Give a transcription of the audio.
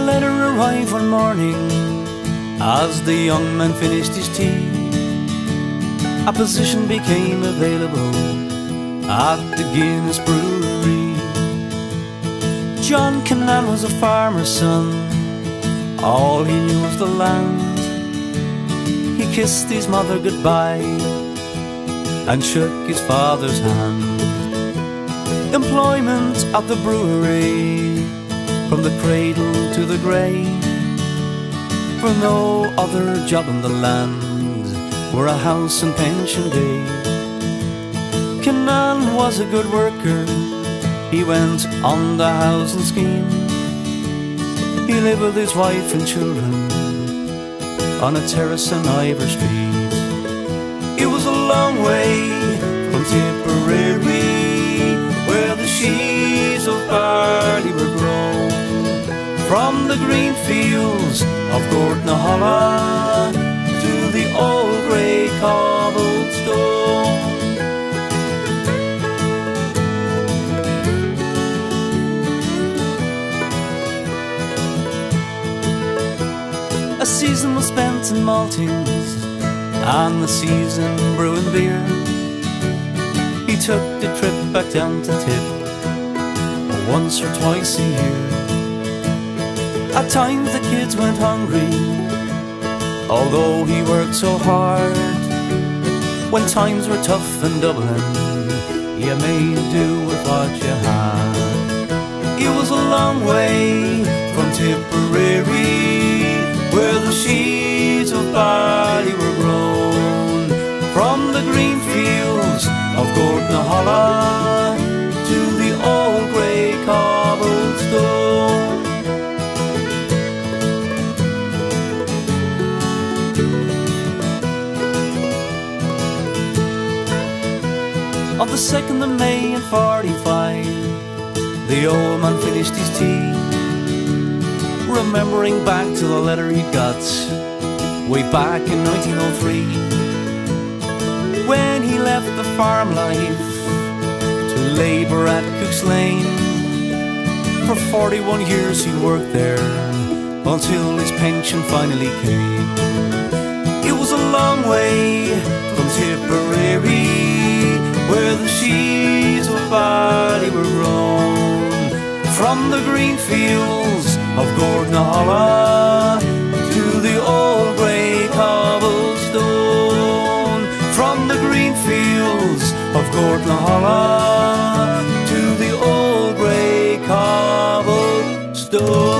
letter arrived one morning as the young man finished his tea. A position became available at the Guinness Brewery. John Kinane was a farmer's son, all he knew was the land. He kissed his mother goodbye and shook his father's hand. Employment at the brewery, from the cradle to the grave, for no other job in the land where a house and pension gave. Kinane was a good worker, he went on the housing scheme. He lived with his wife and children on a terrace in Ivor Street. It was a long way from Tipperary, where the sheaves of barley were grown, from the green fields of Gortnaholla to the Old Grey Cobblestone. A season was spent in maltings and the season brewing beer. He took the trip back down to Tip once or twice a year. At times the kids went hungry, although he worked so hard. When times were tough in Dublin, you made do with what you had. It was a long way from Tipperary, where the sheaves of barley were grown, from the green fields of Gortnaholla to the Old Grey Cobblestone. On the 2nd of May in 45, the old man finished his tea, remembering back to the letter he got way back in 1903, when he left the farm life to labour at Cook's Lane. For 41 years he worked there until his pension finally came. It was a long way from Tipperary, where the sheaves of barley were grown, from the green fields of Gortnaholla to the Old Grey Cobblestone, from the green fields of Gortnaholla to the Old Grey Cobblestone.